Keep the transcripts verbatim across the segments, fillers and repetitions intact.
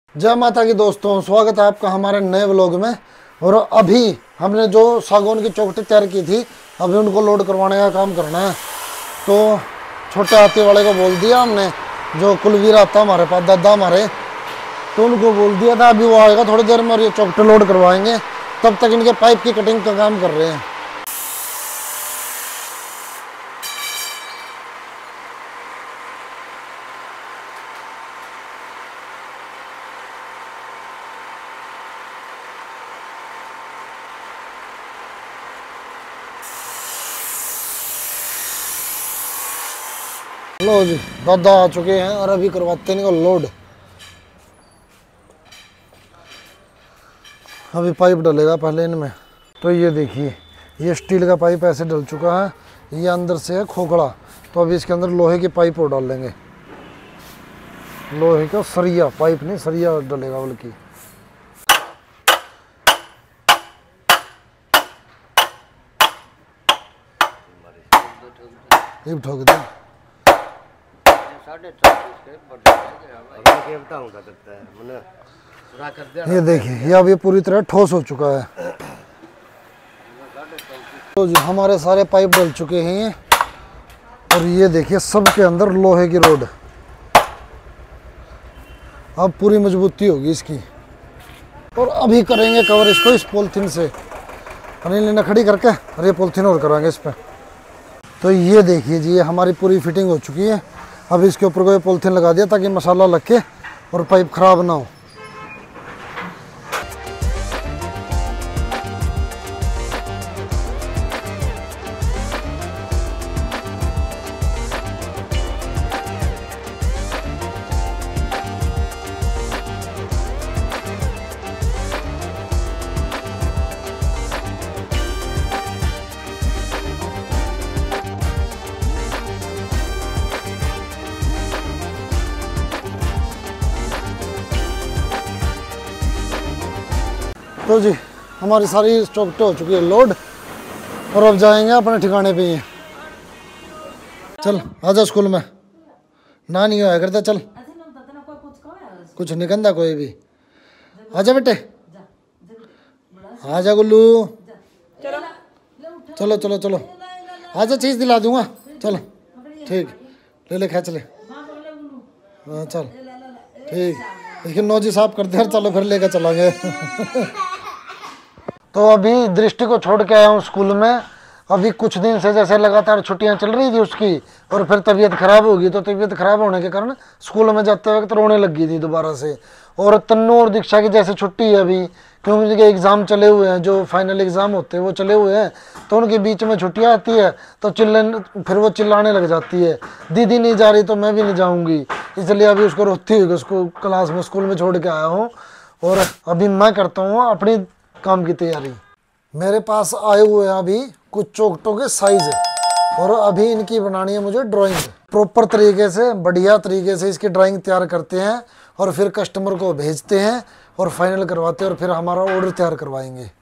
जय माता की दोस्तों, स्वागत है आपका हमारे नए व्लॉग में। और अभी हमने जो सागौन की चौखटी तैयार की थी, अभी उनको लोड करवाने का काम करना है। तो छोटे हाथी वाले को बोल दिया हमने, जो कुलवीर आता हमारे पास, दादा हमारे, तो उनको बोल दिया था अभी वो आएगा थोड़ी देर में और ये चौखटी लोड करवाएंगे। तब तक इनके पाइप की कटिंग का काम कर रहे हैं। लो जी, दादा आ चुके हैं और अभी करवाते हैं इनको लोड। अभी पाइप डलेगा पहले इनमें। तो ये देखिए, ये स्टील का पाइप ऐसे डल चुका है, ये अंदर से है खोखड़ा। तो अभी इसके अंदर लोहे की पाइप और डाल लेंगे, लोहे का सरिया, पाइप नहीं सरिया डलेगा बल्कि। ये ठोक दे। ये देखिए, ये अब ये पूरी तरह ठोस हो चुका है। तो जी हमारे सारे पाइप डल चुके हैं और ये देखिए सबके अंदर लोहे की रोड। अब पूरी मजबूती होगी इसकी। और अभी करेंगे कवर इसको इस पॉलिथीन से, अनिल ने खड़ी करके, और ये पॉलिथीन और कराएंगे इस पर। तो ये देखिए जी, ये हमारी पूरी फिटिंग हो चुकी है। अब इसके ऊपर कोई पॉलिथीन लगा दिया ताकि मसाला लग के और पाइप खराब ना हो। तो जी हमारी सारी चौखटें हो चुकी है लोड और अब जाएंगे अपने ठिकाने पे। ही चल आजा स्कूल में, ना नहीं आया करता। चल कुछ नहीं कहता कोई भी। आजा बेटे, आजा गुल्लू, चलो चलो चलो आजा, चीज़ दिला दूंगा। चलो ठीक, ले ले खींच ले। हाँ चल ठीक, इसकी नौजी साफ कर दे, चलो फिर लेकर चलांगे। तो अभी दृष्टि को छोड़ के आया हूँ स्कूल में। अभी कुछ दिन से जैसे लगातार छुट्टियां चल रही थी उसकी, और फिर तबीयत खराब होगी। तो तबीयत खराब होने के कारण स्कूल में जाते वक्त रोने लगी थी दोबारा से। और तन्नू और दीक्षा की जैसे छुट्टी है अभी, क्योंकि उनके एग्ज़ाम चले हुए हैं, जो फाइनल एग्ज़ाम होते हैं वो चले हुए हैं। तो उनके बीच में छुट्टियाँ आती है तो चिल्लाने, फिर वो चिल्लाने लग जाती है, दीदी नहीं जा रही तो मैं भी नहीं जाऊँगी। इसलिए अभी उसको रोती हुई उसको क्लास में, स्कूल में छोड़ के आया हूँ। और अभी मैं करता हूँ अपनी काम की तैयारी। मेरे पास आए हुए हैं अभी कुछ चौखटों के साइज है और अभी इनकी बनानी है मुझे ड्राइंग। प्रॉपर तरीके से, बढ़िया तरीके से इसकी ड्राइंग तैयार करते हैं और फिर कस्टमर को भेजते हैं और फाइनल करवाते हैं और फिर हमारा ऑर्डर तैयार करवाएंगे।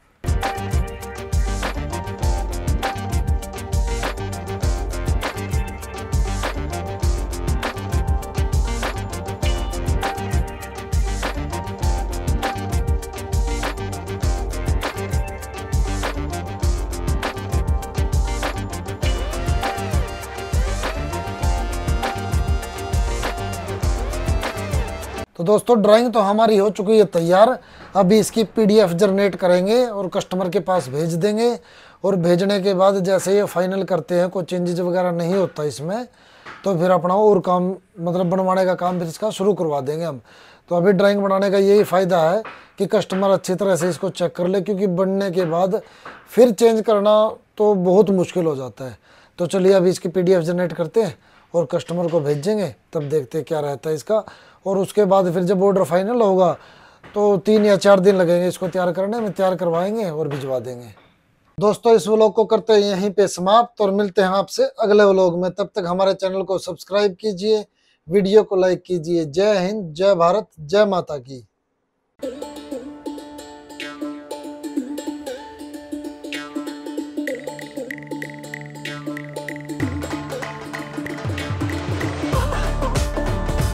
तो दोस्तों ड्राइंग तो हमारी हो चुकी है तैयार। अभी इसकी पीडीएफ जनरेट करेंगे और कस्टमर के पास भेज देंगे। और भेजने के बाद जैसे ये फाइनल करते हैं, कोई चेंजेज वगैरह नहीं होता इसमें, तो फिर अपना और काम, मतलब बनवाने का काम फिर इसका शुरू करवा देंगे हम। तो अभी ड्राइंग बनाने का यही फ़ायदा है कि कस्टमर अच्छी तरह से इसको चेक कर ले, क्योंकि बनने के बाद फिर चेंज करना तो बहुत मुश्किल हो जाता है। तो चलिए अभी इसकी पीडीएफ जनरेट करते हैं और कस्टमर को भेजेंगे, तब देखते हैं क्या रहता है इसका। और उसके बाद फिर जब ऑर्डर फाइनल होगा तो तीन या चार दिन लगेंगे इसको तैयार करने में, तैयार करवाएंगे और भिजवा देंगे। दोस्तों इस व्लॉग को करते हैं यहीं पे समाप्त और मिलते हैं आपसे अगले व्लॉग में। तब तक हमारे चैनल को सब्सक्राइब कीजिए, वीडियो को लाइक कीजिए। जय हिंद, जय भारत, जय माता की।